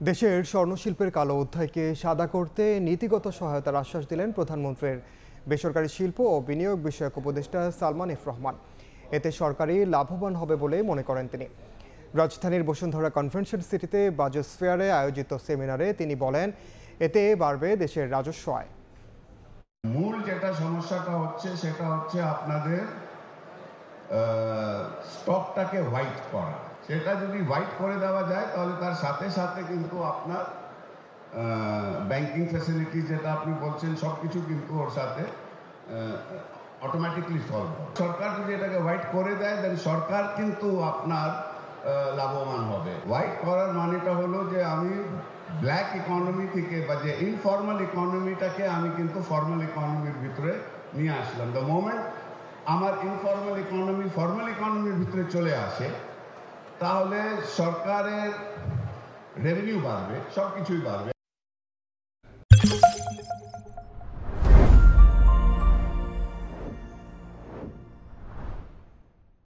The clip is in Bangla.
দেশের স্বর্ণশিল্পের কালো অধ্যায়কে সাদা করতে নীতিগত সহায়তার আশ্বাস দিলেন প্রধানমন্ত্রীর বেসরকারি শিল্প ও বিনিয়োগ বিষয়ক উপদেষ্টা সালমান রহমান। এতে সরকারি লাভবান হবে বলে মনে করেন তিনি। রাজধানীর বসুন্ধরা কনভেনশন সিটিতে বাজোস্ফিয়ারে আয়োজিত সেমিনারে তিনি বলেন, এতে বাড়বে দেশের রাজস্ব আয়। মূল যেটা সমস্যাটা হচ্ছে সেটা হচ্ছে আপনাদের স্টকটাকে হোয়াইট করা। সেটা যদি হোয়াইট করে দেওয়া যায় তাহলে তার সাথে সাথে কিন্তু আপনার ব্যাংকিং ফ্যাসিলিটি যেটা আপনি বলছেন সব কিছু কিন্তু ওর সাথে অটোমেটিকলি সলভ হবে। সরকার যদি এটাকে হোয়াইট করে দেয় দেন সরকার কিন্তু আপনার লাভবান হবে। হোয়াইট করার মানেটা হলো যে আমি ব্ল্যাক ইকোনমি থেকে বা যে ইনফর্মাল ইকোনমিটাকে আমি কিন্তু ফর্মাল ইকোনমির ভিতরে নিয়ে আসলাম। দ্য মোমেন্ট আমার ইনফর্মাল ইকোনমি ফর্মাল ইকোনমির ভিতরে চলে আসে তাহলে সরকারের রেভিনিউ বাড়বে, সব কিছুই বাড়বে।